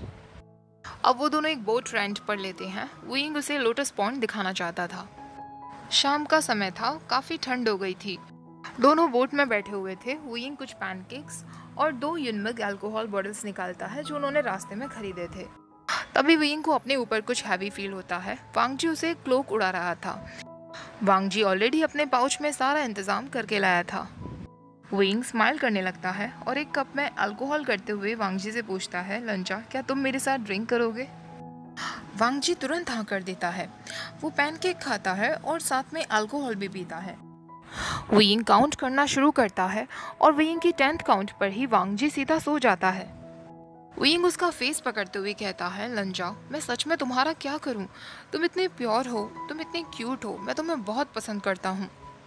अब वो दोनों एक बोट रेंट पर लेते हैं। वुयिंग उसे लोटस पॉन्ड दिखाना चाहता था। शाम का समय था, काफी ठंड हो गई थी। दोनों बोट में बैठे हुए थे। वुयिंग कुछ पैनकेक्स और 2 यूनिक अल्कोहल बॉटल्स निकालता है जो उन्होंने रास्ते में खरीदे थे। तभी वुयिंग को अपने ऊपर कुछ हैवी फील होता है। वांगजी उसे क्लोक उड़ा रहा था। वांगजी ऑलरेडी अपने पाउच में सारा इंतजाम करके लाया था। वुयिंग स्माइल करने लगता है और एक कप में अल्कोहल करते हुए वांगजी से पूछता है, लंचा, क्या तुम मेरे साथ ड्रिंक करोगे? वांगजी तुरंत हाँ कर देता है। वो पैनकेक खाता है और साथ में अल्कोहल भी पीता है। वुयिंग काउंट करना शुरू करता है और वुयिंग की 10th काउंट पर ही वांगजी सीधा सो जाता है। वुयिंग उसका फेस पकड़ते हुए कहता है, लंजा, मैं सच में तुम्हारा क्या करूं? तुम इतने प्योर हो, तुम इतने क्यूट हो, मैं तुम्हें बहुत पसंद करता हूं।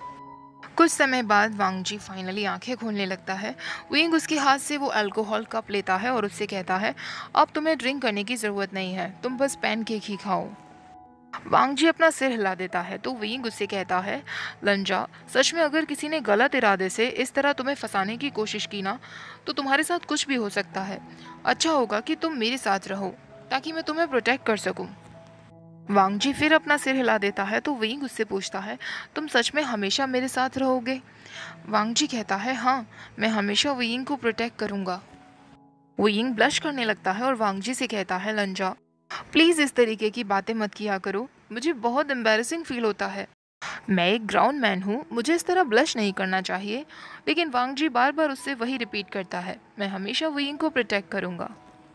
कुछ समय बाद वांगजी फाइनली आंखें खोलने लगता है। वुयिंग उसके हाथ से वो अल्कोहल कप लेता है और उससे कहता है, अब तुम्हें ड्रिंक करने की जरूरत नहीं है, तुम बस पैनकेक ही खाओ। वांगजी अपना सिर हिला देता है तो वुयिंग उससे कहता है, लंजा, सच में अगर किसी ने गलत इरादे से इस तरह तुम्हें फंसाने की कोशिश की ना, तो तुम्हारे साथ कुछ भी हो सकता है। अच्छा होगा कि तुम मेरे साथ रहो ताकि मैं तुम्हें प्रोटेक्ट कर सकूं। वांगजी फिर अपना सिर हिला देता है तो वुयिंग उससे पूछता है, तुम सच में हमेशा मेरे साथ रहोगे? वांगजी कहता है, हाँ, मैं हमेशा वुयिंग को प्रोटेक्ट करूंगा। वुयिंग ब्लश करने लगता है और वांगजी से कहता है, लंजा, प्लीज इस तरीके की बातें मत किया करो, मुझे बहुत एम्बैरेसिंग फील होता है। मैं एक ग्राउंड मैन हूँ, मुझे इस तरह ब्लश नहीं करना चाहिए। लेकिन वांगजी बार बार उससे वही रिपीट करता है, मैं हमेशा वुयिंग को प्रोटेक्ट करूंगा,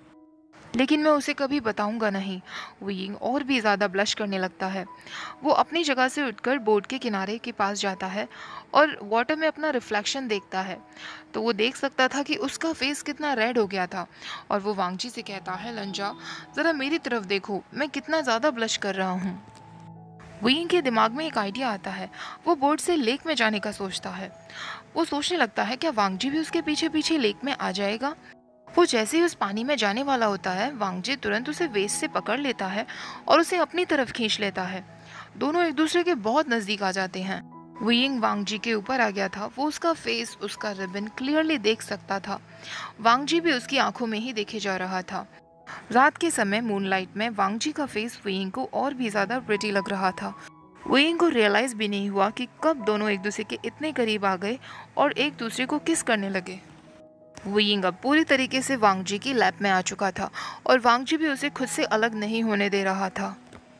लेकिन मैं उसे कभी बताऊंगा नहीं। वुयिंग और भी ज़्यादा ब्लश करने लगता है। वो अपनी जगह से उठकर बोट के किनारे के पास जाता है और वाटर में अपना रिफ्लेक्शन देखता है। तो वो देख सकता था कि उसका फेस कितना रेड हो गया था। और वो वांगजी से कहता है, लंजा, ज़रा मेरी तरफ देखो, मैं कितना ज़्यादा ब्लश कर रहा हूँ। वुयिंग के दिमाग में एक आइडिया आता है। वो बोट से लेक में जाने का सोचता है। वो सोचने लगता है, क्या वांगजी भी उसके पीछे पीछे लेक में आ जाएगा? वो जैसे ही उस पानी में जाने वाला होता है, वांगजी तुरंत उसे वेस्ट से पकड़ लेता है और उसे अपनी तरफ खींच लेता है। दोनों एक दूसरे के बहुत नजदीक आ जाते हैं। वुयिंग वांगजी के ऊपर आ गया था। वो उसका फेस, उसका रिबन क्लियरली देख सकता था। वांगजी भी उसकी आंखों में ही देखे जा रहा था। रात के समय मूनलाइट में वांगजी का फेस वुयिंग को और भी ज्यादा प्रिटी लग रहा था। वुयिंग को रियलाइज भी नहीं हुआ कि कब दोनों एक दूसरे के इतने करीब आ गए और एक दूसरे को किस करने लगे। वुयिंग अब पूरी तरीके से वांगजी की लैप में आ चुका था और वांगजी भी उसे खुद से अलग नहीं होने दे रहा था।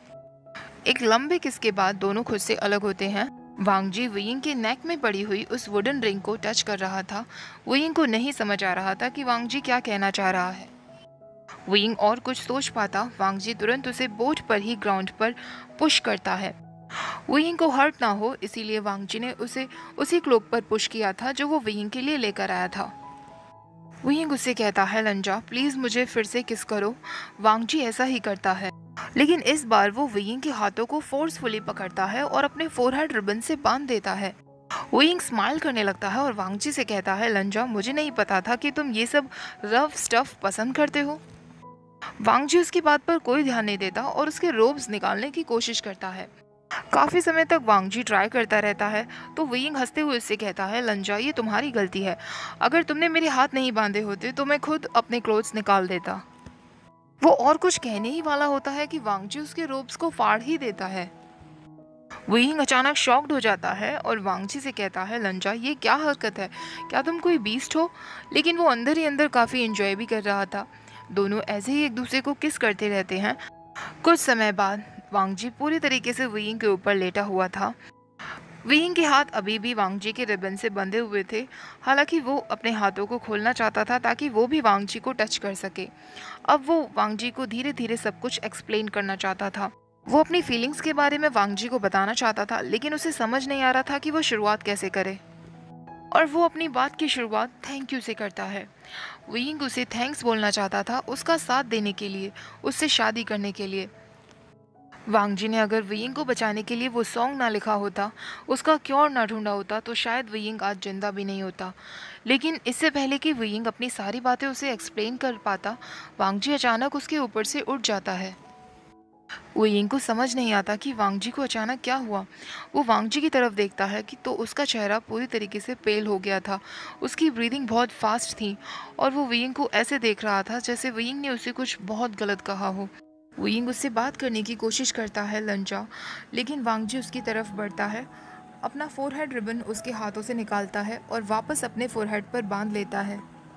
एक लंबे किस के बाद दोनों खुद से अलग होते हैं। वांगजी वुयिंग के नेक में पड़ी हुई उस वुडन रिंग को टच कर रहा था। वुयिंग को नहीं समझ आ रहा था कि वांगजी क्या कहना चाह रहा है। वुयिंग और कुछ सोच पाता, वांगजी तुरंत उसे बोट पर ही ग्राउंड पर पुश करता है। वुयिंग को हर्ट ना हो इसीलिए वांगजी ने उसे उसी क्लोक पर पुश किया था जो वो वुयिंग के लिए लेकर आया था। वुयिंग उससे कहता है, लंजा, प्लीज मुझे फिर से किस करो। वांगजी ऐसा ही करता है, लेकिन इस बार वो वुयिंग के हाथों को फोर्सफुली पकड़ता है और अपने फोरहेड रिबन से बांध देता है। वुयिंग स्माइल करने लगता है और वांगजी से कहता है, लंजा, मुझे नहीं पता था कि तुम ये सब रफ स्टफ पसंद करते हो। वांगजी उसकी बात पर कोई ध्यान नहीं देता और उसके रोब्स निकालने की कोशिश करता है। काफी समय तक वांगजी ट्राई करता रहता है तो वुयिंग हंसते हुए उससे कहता है, लंजा, ये तुम्हारी गलती है। अगर तुमने मेरे हाथ नहीं बांधे होते तो मैं खुद अपने क्लोथ्स निकाल देता। वो और कुछ कहने ही वाला होता है कि वांगजी उसके रोब्स को फाड़ ही देता है। वुयिंग अचानक शॉक्ड हो जाता है और वांगजी से कहता है, लंजा, ये क्या हरकत है? क्या तुम कोई बीस्ट हो? लेकिन वो अंदर ही अंदर काफी एंजॉय भी कर रहा था। दोनों ऐसे ही एक दूसरे को किस करते रहते हैं। कुछ समय बाद वांगजी पूरी तरीके से वुयिंग के ऊपर लेटा हुआ था। वुयिंग के हाथ अभी भी वांगजी के रिबन से बंधे हुए थे। हालांकि वो अपने हाथों को खोलना चाहता था ताकि वो भी वांगजी को टच कर सके। अब वो वांगजी को धीरे धीरे सब कुछ एक्सप्लेन करना चाहता था। वो अपनी फीलिंग्स के बारे में वांगजी को बताना चाहता था, लेकिन उसे समझ नहीं आ रहा था कि वो शुरुआत कैसे करे। और वो अपनी बात की शुरुआत थैंक यू से करता है। वुयिंग उसे थैंक्स बोलना चाहता था, उसका साथ देने के लिए, उससे शादी करने के लिए। वांगजी ने अगर वुयिंग को बचाने के लिए वो सॉन्ग ना लिखा होता, उसका क्योर ना ढूंढा होता, तो शायद वुयिंग आज जिंदा भी नहीं होता। लेकिन इससे पहले कि वुयिंग अपनी सारी बातें उसे एक्सप्लेन कर पाता, वांगजी अचानक उसके ऊपर से उठ जाता है। वो यिंग को समझ नहीं आता कि वांग जी को अचानक क्या हुआ। वो वांग जी की तरफ देखता है कि तो उसका चेहरा पूरी तरीके से पेल हो गया था। उसकी ब्रीदिंग बहुत फास्ट थी और वो वियिंग को ऐसे देख रहा था जैसे वियिंग ने उसे कुछ बहुत गलत कहा हो। वियिंग उससे बात करने की कोशिश करता है लंजा, लेकिन वांग जी उसकी तरफ बढ़ता है, अपना फोरहेड रिबन उसके हाथों से निकालता है और वापस अपने फोरहेड पर बांध लेता है।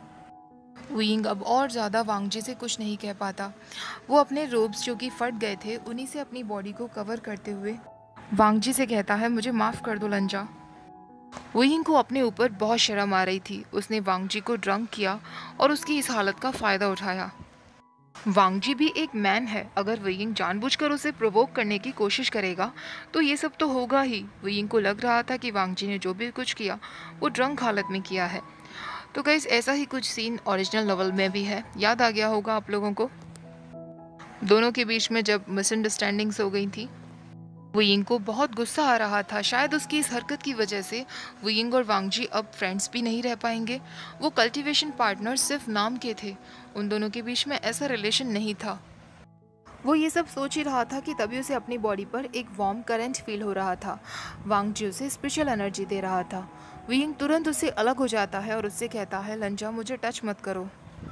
विंग अब और ज़्यादा वांगजी से कुछ नहीं कह पाता। वो अपने रोब्स जो कि फट गए थे उन्हीं से अपनी बॉडी को कवर करते हुए वांगजी से कहता है, मुझे माफ़ कर दो लंजा। विंग को अपने ऊपर बहुत शर्म आ रही थी। उसने वांगजी को ड्रंक किया और उसकी इस हालत का फ़ायदा उठाया। वांगजी भी एक मैन है। अगर वियिंग जानबूझकर उसे प्रोवोक करने की कोशिश करेगा तो ये सब तो होगा ही। वियिंग को लग रहा था कि वांगजी ने जो भी कुछ किया वो ड्रंक हालत में किया है। तो गाइस ऐसा ही कुछ सीन ओरिजिनल नॉवल में भी है, याद आ गया होगा आप लोगों को। दोनों के बीच में जब मिसअंडरस्टैंडिंग्स हो गई थी, वियिंग को बहुत गुस्सा आ रहा था। शायद उसकी इस हरकत की वजह से वियिंग और वांगजी अब फ्रेंड्स भी नहीं रह पाएंगे। वो कल्टीवेशन पार्टनर सिर्फ नाम के थे, उन दोनों के बीच में ऐसा रिलेशन नहीं था। वो ये सब सोच ही रहा था कि तभी उसे अपनी बॉडी पर एक वार्म करंट फील हो रहा था। वांगजी उसे स्पिरिचुअल एनर्जी दे रहा था। वियिंग तुरंत उससे अलग हो जाता है और उससे कहता है, लंजा मुझे टच मत करो।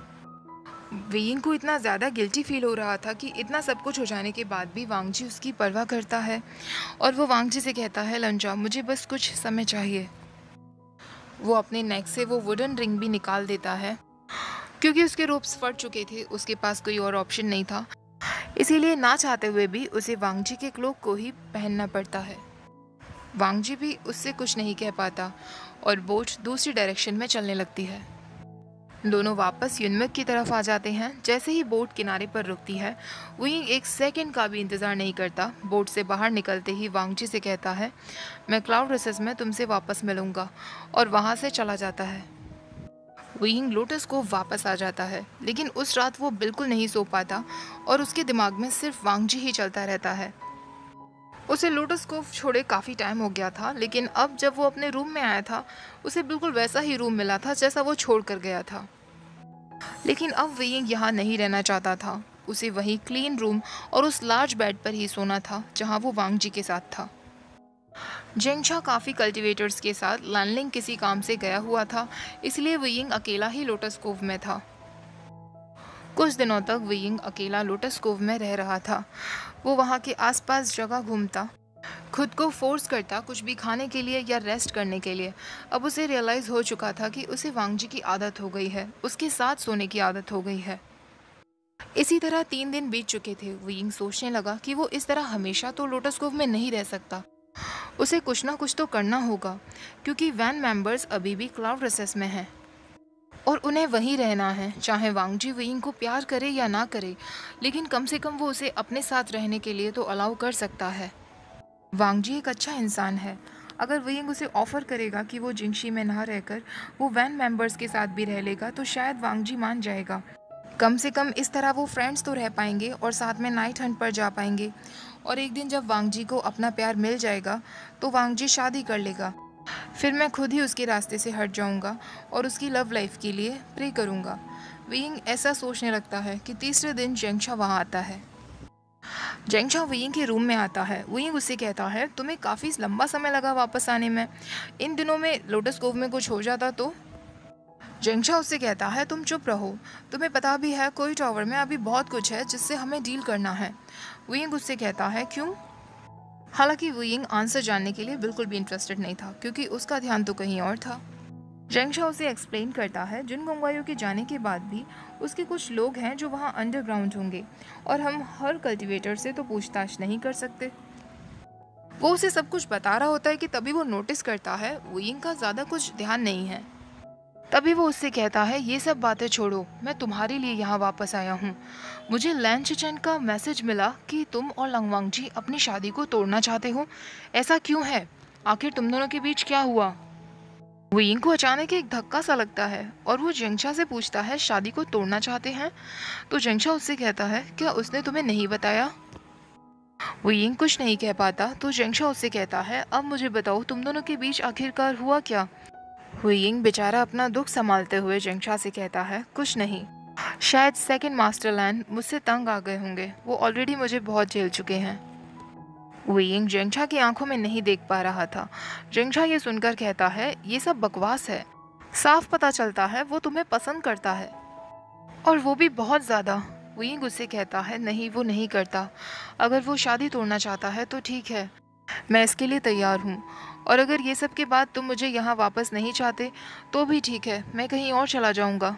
वियिंग को इतना ज़्यादा गिल्टी फील हो रहा था कि इतना सब कुछ हो जाने के बाद भी वांगजी उसकी परवाह करता है और वो वांगजी से कहता है, लंजा मुझे बस कुछ समय चाहिए। वो अपने नेक से वो वुडन रिंग भी निकाल देता है। क्योंकि उसके रोप्स फट चुके थे, उसके पास कोई और ऑप्शन नहीं था, इसीलिए ना चाहते हुए भी उसे वांगजी के क्लोक को ही पहनना पड़ता है। वांगजी भी उससे कुछ नहीं कह पाता और बोट दूसरी डायरेक्शन में चलने लगती है। दोनों वापस युनमिक की तरफ आ जाते हैं। जैसे ही बोट किनारे पर रुकती है, विंग एक सेकंड का भी इंतज़ार नहीं करता। बोट से बाहर निकलते ही वांगजी से कहता है, मैं क्लाउड रिसेस में तुमसे वापस मिलूंगा, और वहाँ से चला जाता है। विंग लोटस को वापस आ जाता है, लेकिन उस रात वो बिल्कुल नहीं सो पाता और उसके दिमाग में सिर्फ वांगजी ही चलता रहता है। उसे लोटस को छोड़े काफ़ी टाइम हो गया था, लेकिन अब जब वो अपने रूम में आया था उसे बिल्कुल वैसा ही रूम मिला था जैसा वो छोड़ कर गया था। लेकिन अब विंग यहाँ नहीं रहना चाहता था। उसे वही क्लीन रूम और उस लार्ज बेड पर ही सोना था जहाँ वो वांगजी के साथ था। जेंगशा काफ़ी कल्टीवेटर्स के साथ लैंडलिंग किसी काम से गया हुआ था, इसलिए विंग अकेला ही लोटस कोव में था। कुछ दिनों तक विंग अकेला लोटस कोव में रह रहा था। वो वहाँ के आसपास जगह घूमता, खुद को फोर्स करता कुछ भी खाने के लिए या रेस्ट करने के लिए। अब उसे रियलाइज़ हो चुका था कि उसे वांगजी की आदत हो गई है, उसके साथ सोने की आदत हो गई है। इसी तरह 3 दिन बीत चुके थे। विंग सोचने लगा कि वो इस तरह हमेशा तो लोटस कोव में नहीं रह सकता। उसे कुछ ना कुछ तो करना होगा, क्योंकि वैन मेंबर्स अभी भी क्लाउड रिसेस में हैं और उन्हें वहीं रहना है। चाहे वांगजी विंग को प्यार करे या ना करे, लेकिन कम से कम वो उसे अपने साथ रहने के लिए तो अलाउ कर सकता है। वांगजी एक अच्छा इंसान है। अगर विंग उसे ऑफर करेगा कि वो जिंगशी में ना रहकर वो वैन मेंबर्स के साथ भी रह लेगा तो शायद वांगजी मान जाएगा। कम से कम इस तरह वो फ्रेंड्स तो रह पाएंगे और साथ में नाइट हंट पर जा पाएंगे। और एक दिन जब वांगजी को अपना प्यार मिल जाएगा तो वांगजी शादी कर लेगा। फिर मैं खुद ही उसके रास्ते से हट जाऊंगा और उसकी लव लाइफ के लिए प्रे करूंगा। विंग ऐसा सोचने लगता है कि तीसरे दिन जेंगशा वहाँ आता है। जेंगशा विंग के रूम में आता है। विंग उससे कहता है, तुम्हें काफ़ी लंबा समय लगा वापस आने में, इन दिनों में लोटस कोव में कुछ हो जाता तो। जेंगशा उससे कहता है, तुम चुप रहो, तुम्हें पता भी है कोई टावर में अभी बहुत कुछ है जिससे हमें डील करना है। विंग उससे कहता है, क्यों? हालांकि विंग आंसर जानने के लिए बिल्कुल भी इंटरेस्टेड नहीं था, क्योंकि उसका ध्यान तो कहीं और था। जेंगशा उसे एक्सप्लेन करता है, जिन गंगवाइयों के जाने के बाद भी उसके कुछ लोग हैं जो वहाँ अंडरग्राउंड होंगे और हम हर कल्टीवेटर से तो पूछताछ नहीं कर सकते। वो उसे सब कुछ बता रहा होता है कि तभी वो नोटिस करता है विंग का ज़्यादा कुछ ध्यान नहीं है। तभी वो उससे कहता है, ये सब बातें छोड़ो, मैं तुम्हारे लिए यहाँ वापस आया हूँ। मुझे लैन चिचेन का मैसेज मिला कि तुम और लंगवांगजी अपनी शादी को तोड़ना चाहते हो। ऐसा क्यों है? आखिर तुम दोनों के बीच क्या हुआ? विंग को अचानक एक धक्का सा लगता है और वो जेंगशा से पूछता है, शादी को तोड़ना चाहते हैं? तो जेंगशा उससे कहता है, क्या उसने तुम्हें नहीं बताया? विंग कुछ नहीं कह पाता तो जेंगशा उससे कहता है, अब मुझे बताओ तुम दोनों के बीच आखिरकार हुआ क्या? विंग बेचारा अपना दुख संभालते हुए जेंगशा से कहता है, कुछ नहीं, शायद सेकंड मास्टर लैंड मुझसे तंग आ गए होंगे, वो ऑलरेडी मुझे बहुत झेल चुके हैं। वेइंग जेंगछा की आंखों में नहीं देख पा रहा था। जेंगछा ये सुनकर कहता है, ये सब बकवास है। साफ पता चलता है वो तुम्हें पसंद करता है, और वो भी बहुत ज़्यादा। वेइंग उससे कहता है, नहीं वो नहीं करता। अगर वो शादी तोड़ना चाहता है तो ठीक है, मैं इसके लिए तैयार हूँ। और अगर ये सब के बाद तुम मुझे यहाँ वापस नहीं चाहते तो भी ठीक है, मैं कहीं और चला जाऊँगा।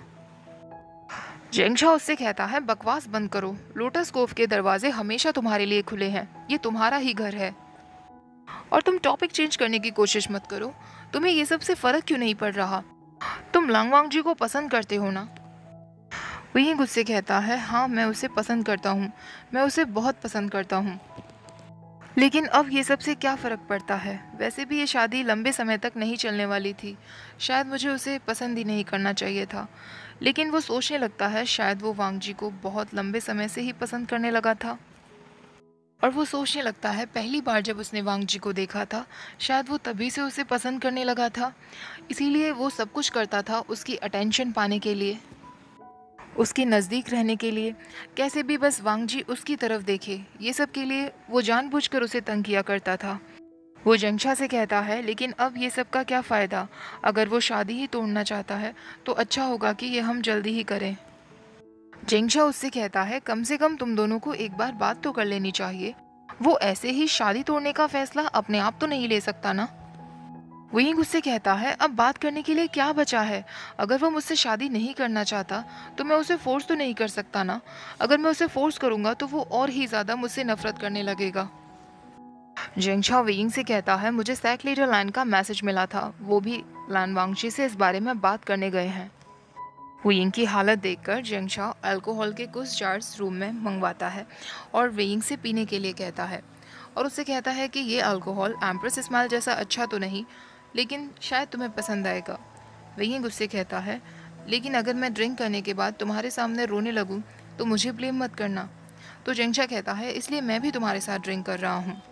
जेंगशा उससे कहता है, बकवास बंद करो। लोटस कोव के दरवाजे हमेशा तुम्हारे लिए खुले हैं, ये तुम्हारा ही घर है। और तुम टॉपिक चेंज करने की कोशिश मत करो। तुम्हें ये सब से फर्क क्यों नहीं पड़ रहा? तुम लांगवांग जी को पसंद करते हो ना? वही गुस्से कहता है, हाँ मैं उसे पसंद करता हूँ, मैं उसे बहुत पसंद करता हूँ। लेकिन अब ये सब से क्या फ़र्क पड़ता है? वैसे भी ये शादी लंबे समय तक नहीं चलने वाली थी। शायद मुझे उसे पसंद ही नहीं करना चाहिए था। लेकिन वो सोचने लगता है, शायद वो वांग जी को बहुत लंबे समय से ही पसंद करने लगा था। और वो सोचने लगता है, पहली बार जब उसने वांग जी को देखा था, शायद वो तभी से उसे पसंद करने लगा था। इसीलिए वो सब कुछ करता था उसकी अटेंशन पाने के लिए, उसके नज़दीक रहने के लिए, कैसे भी बस वांग जी उसकी तरफ देखे, ये सब के लिए वो जानबूझकर उसे तंग किया करता था। वो जंगशा से कहता है, लेकिन अब ये सब का क्या फ़ायदा? अगर वो शादी ही तोड़ना चाहता है तो अच्छा होगा कि ये हम जल्दी ही करें। जेंगशा उससे कहता है, कम से कम तुम दोनों को एक बार बात तो कर लेनी चाहिए। वो ऐसे ही शादी तोड़ने का फैसला अपने आप तो नहीं ले सकता ना। वहीं गुस्से कहता है, अब बात करने के लिए क्या बचा है? अगर वो मुझसे शादी नहीं करना चाहता तो मैं उसे फोर्स तो नहीं कर सकता ना। अगर मैं उसे फोर्स करूंगा तो वो और ही ज़्यादा मुझसे नफरत करने लगेगा। जेंगशा वेइंग से कहता है, मुझे सैक लीडर लाइन का मैसेज मिला था, वो भी लान वांगशी से इस बारे में बात करने गए हैं। वेइंग की हालत देखकर जेंगशा अल्कोहल के कुछ जार्स रूम में मंगवाता है और वेइंग से पीने के लिए कहता है, और उससे कहता है कि ये अल्कोहल एम्प्रेस स्माइल जैसा अच्छा तो नहीं, लेकिन शायद तुम्हें पसंद आएगा। वेइंग उससे कहता है, लेकिन अगर मैं ड्रिंक करने के बाद तुम्हारे सामने रोने लगूं तो मुझे ब्लेम मत करना। तो जेंगशा कहता है, इसलिए मैं भी तुम्हारे साथ ड्रिंक कर रहा हूँ।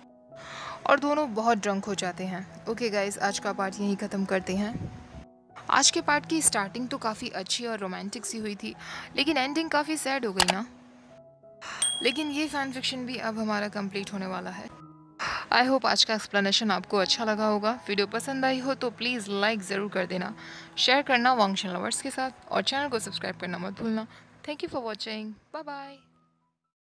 और दोनों बहुत ड्रंक हो जाते हैं। ओके गाइस, आज का पार्ट यहीं ख़त्म करते हैं। आज के पार्ट की स्टार्टिंग तो काफ़ी अच्छी और रोमांटिक सी हुई थी, लेकिन एंडिंग काफ़ी सैड हो गई ना। लेकिन ये फैन फिक्शन भी अब हमारा कंप्लीट होने वाला है। आई होप आज का एक्सप्लेनेशन आपको अच्छा लगा होगा। वीडियो पसंद आई हो तो प्लीज़ लाइक ज़रूर कर देना, शेयर करना वांगशन लवर्स के साथ, और चैनल को सब्सक्राइब करना मत भूलना। Thank you for watching, bye bye.